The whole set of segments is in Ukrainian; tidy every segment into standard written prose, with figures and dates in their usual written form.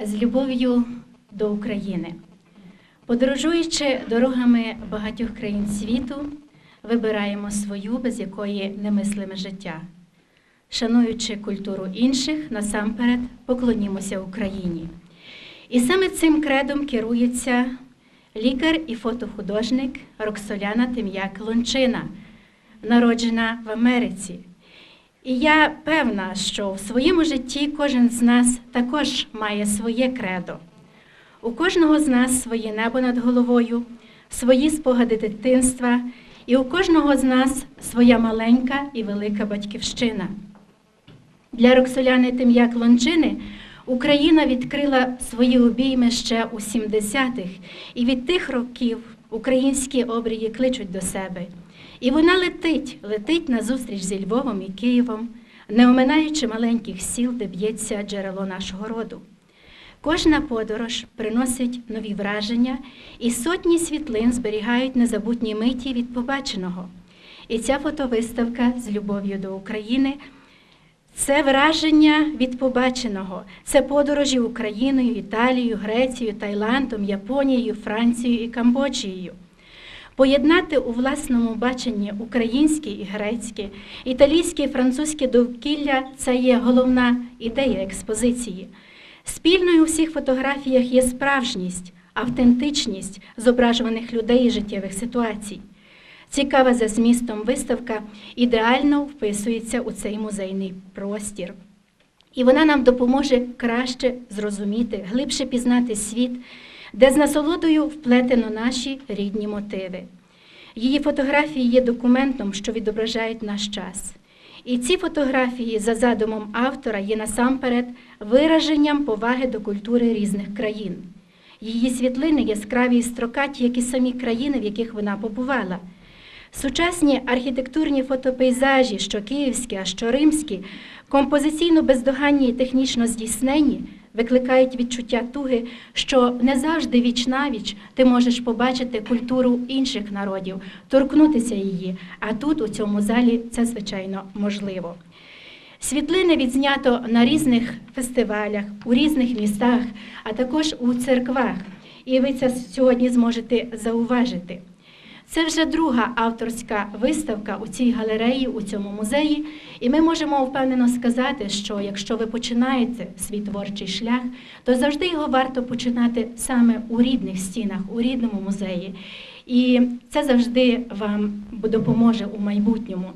з любов'ю до України. Подорожуючи дорогами багатьох країн світу, вибираємо свою, без якої немислиме життя. Шануючи культуру інших, насамперед поклонімося Україні. І саме цим кредом керується лікар і фотохудожник Роксоляна Тим'як-Лончина, народжена в Америці. І я певна, що в своєму житті кожен з нас також має своє кредо. У кожного з нас своє небо над головою, свої спогади дитинства, і у кожного з нас своя маленька і велика батьківщина. Для Роксоляни Тим'як-Лончини Україна відкрила свої обійми ще у 70-х, і від тих років українські обрії кличуть до себе. І вона летить назустріч зі Львовом і Києвом, не оминаючи маленьких сіл, де б'ється джерело нашого роду. Кожна подорож приносить нові враження, і сотні світлин зберігають незабутні миті від побаченого. І ця фотовиставка з любов'ю до України – це враження від побаченого, це подорожі Україною, Італією, Грецією, Таїландом, Японією, Францією і Камбоджією. Поєднати у власному баченні українське і грецьке, італійське і французьке довкілля – це є головна ідея експозиції. Спільною у всіх фотографіях є справжність, автентичність зображуваних людей і життєвих ситуацій. Цікава за змістом виставка ідеально вписується у цей музейний простір. І вона нам допоможе краще зрозуміти, глибше пізнати світ, де з насолодою вплетено наші рідні мотиви. Її фотографії є документом, що відображають наш час. І ці фотографії за задумом автора є насамперед вираженням поваги до культури різних країн. Її світлини яскраві і строкаті, як і самі країни, в яких вона побувала. Сучасні архітектурні фотопейзажі, що київські, а що римські, композиційно бездоганні і технічно здійснені, викликають відчуття туги, що не завжди віч-навіч ти можеш побачити культуру інших народів, торкнутися її, а тут, у цьому залі, це, звичайно, можливо. Світлини відзнято на різних фестивалях, у різних містах, а також у церквах, і ви це сьогодні зможете зауважити. Це вже друга авторська виставка у цій галереї, у цьому музеї, і ми можемо впевнено сказати, що якщо ви починаєте свій творчий шлях, то завжди його варто починати саме у рідних стінах, у рідному музеї. І це завжди вам допоможе у майбутньому.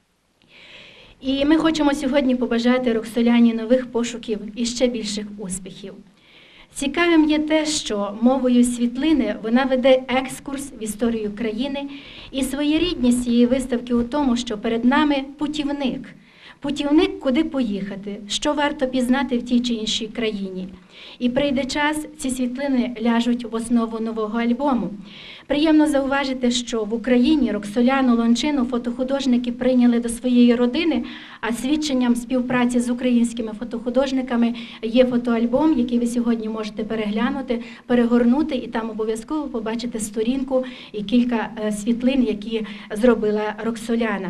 І ми хочемо сьогодні побажати Роксоляні нових пошуків і ще більших успіхів. Цікавим є те, що мовою світлини вона веде екскурс в історію країни, і своєрідність цієї виставки у тому, що перед нами путівник. Путівник, куди поїхати, що варто пізнати в тій чи іншій країні. І прийде час, ці світлини ляжуть в основу нового альбому. Приємно зауважити, що в Україні Роксоляну Лончину фотохудожники прийняли до своєї родини, а свідченням співпраці з українськими фотохудожниками є фотоальбом, який ви сьогодні можете переглянути, перегорнути, і там обов'язково побачите сторінку і кілька світлин, які зробила Роксоляна.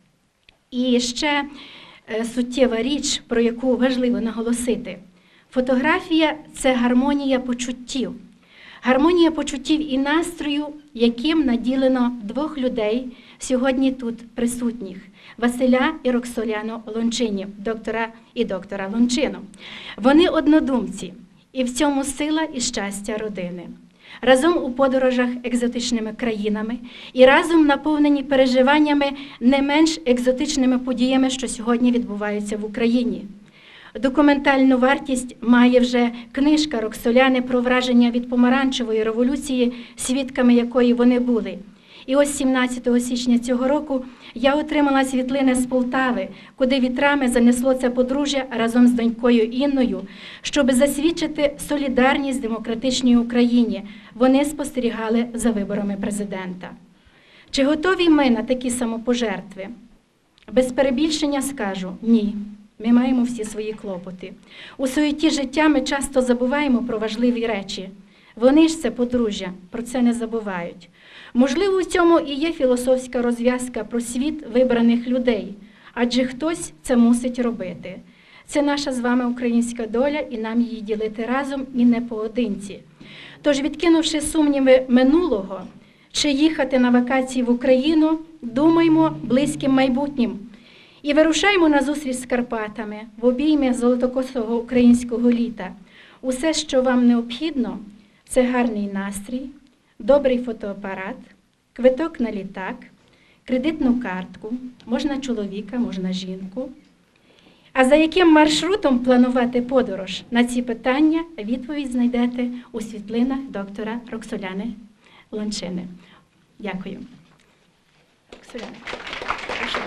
І ще суттєва річ, про яку важливо наголосити. Фотографія – це гармонія почуттів. Гармонія почуттів і настрою, яким наділено двох людей, сьогодні тут присутніх – Василя і Роксоляну Лончинів, доктора і доктора Лончину. Вони однодумці, і в цьому сила і щастя родини. Разом у подорожах екзотичними країнами і разом наповнені переживаннями не менш екзотичними подіями, що сьогодні відбуваються в Україні. Документальну вартість має вже книжка Роксоляни про враження від помаранчевої революції, свідками якої вони були. І ось 17 січня цього року я отримала світлини з Полтави, куди вітрами занесло це подружжя разом з донькою Інною, щоб засвідчити солідарність демократичній Україні. Вони спостерігали за виборами президента. Чи готові ми на такі самопожертви? Без перебільшення скажу – ні. Ми маємо всі свої клопоти. У суєті життя ми часто забуваємо про важливі речі. Вони ж це подружжя, про це не забувають. Можливо, у цьому і є філософська розв'язка про світ вибраних людей, адже хтось це мусить робити. Це наша з вами українська доля, і нам її ділити разом і не поодинці. Тож, відкинувши сумніви минулого, чи їхати на вакації в Україну, думаймо близьким майбутнім. І вирушаймо на зустріч з Карпатами, в обійми золотокосого українського літа. Усе, що вам необхідно, це гарний настрій, добрий фотоапарат, квиток на літак, кредитну картку, можна чоловіка, можна жінку. А за яким маршрутом планувати подорож? На ці питання відповідь знайдете у світлинах доктора Роксоляни Ланчини. Дякую. Роксоляна, прошу.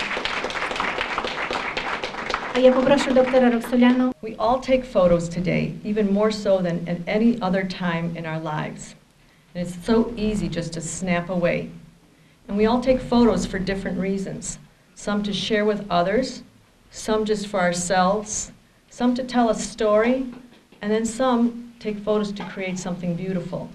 А я попрошу доктора Роксоляну. We all take photos today, even more so than at any other time in our lives. And it's so easy just to snap away. And we all take photos for different reasons. Some to share with others, some just for ourselves, some to tell a story, and then some take photos to create something beautiful.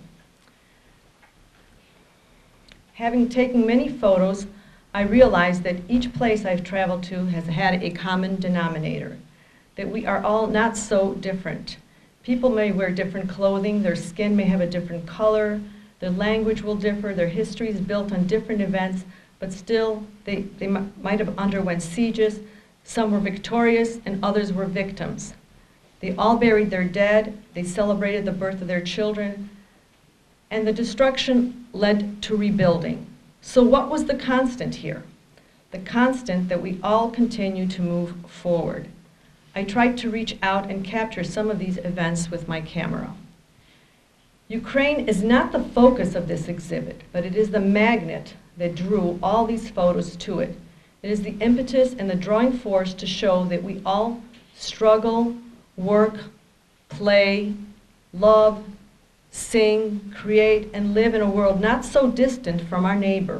Having taken many photos, I realized that each place I've traveled to has had a common denominator, that we are all not so different. People may wear different clothing, their skin may have a different color, their language will differ, their history is built on different events, but still they might have underwent sieges. Some were victorious and others were victims. They all buried their dead, they celebrated the birth of their children, and the destruction led to rebuilding. So what was the constant here? The constant that we all continue to move forward. I tried to reach out and capture some of these events with my camera. Ukraine is not the focus of this exhibit, but it is the magnet that drew all these photos to it. It is the impetus and the drawing force to show that we all struggle, work, play, love, sing, create, and live in a world not so distant from our neighbor.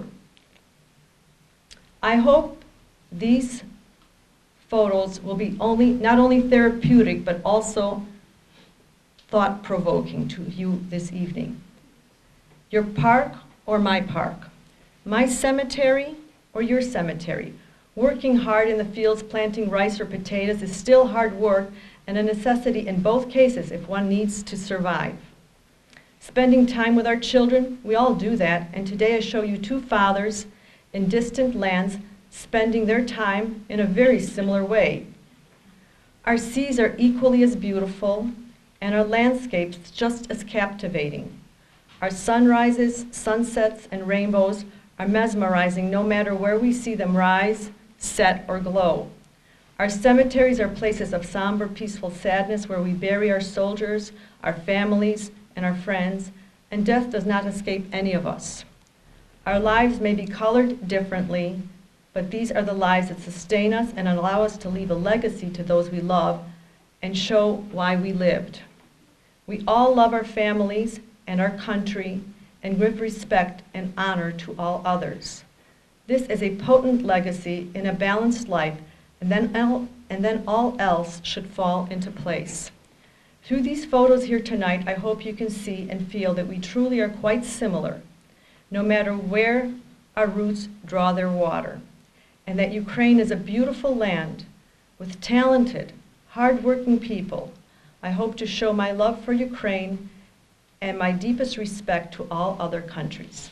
I hope these photos will be not only therapeutic, but also thought-provoking to you this evening. Your park or my park, my cemetery or your cemetery. Working hard in the fields planting rice or potatoes is still hard work and a necessity in both cases if one needs to survive. Spending time with our children, we all do that, and today I show you two fathers in distant lands spending their time in a very similar way. Our seas are equally as beautiful, and our landscapes just as captivating. Our sunrises, sunsets, and rainbows are mesmerizing no matter where we see them rise, set, or glow. Our cemeteries are places of somber, peaceful sadness where we bury our soldiers, our families, and our friends, and death does not escape any of us. Our lives may be colored differently, but these are the lives that sustain us and allow us to leave a legacy to those we love and show why we lived. We all love our families and our country and give respect and honor to all others. This is a potent legacy in a balanced life, and then all else should fall into place. Through these photos here tonight, I hope you can see and feel that we truly are quite similar, no matter where our roots draw their water, and that Ukraine is a beautiful land with talented, hard-working people. I hope to show my love for Ukraine and my deepest respect to all other countries.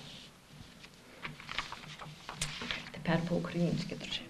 Тепер по-українськи трошки.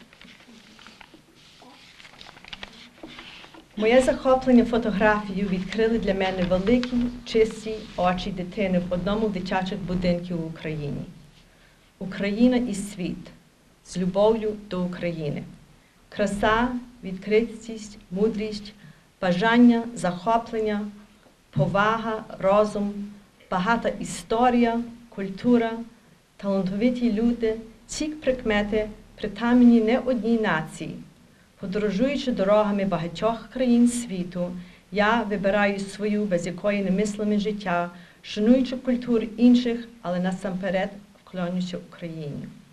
Моє захоплення фотографією відкрили для мене великі, чисті очі дитини в одному з дитячих будинків в Україні. Україна і світ з любов'ю до України. Краса, відкритість, мудрість, бажання, захоплення, повага, розум, багата історія, культура, талановиті люди – ці прикмети притаманні не одній нації. Подорожуючи дорогами багатьох країн світу, я вибираю свою, без якої не мислиме життя, шануючи культуру інших, але насамперед вклонюся Україні.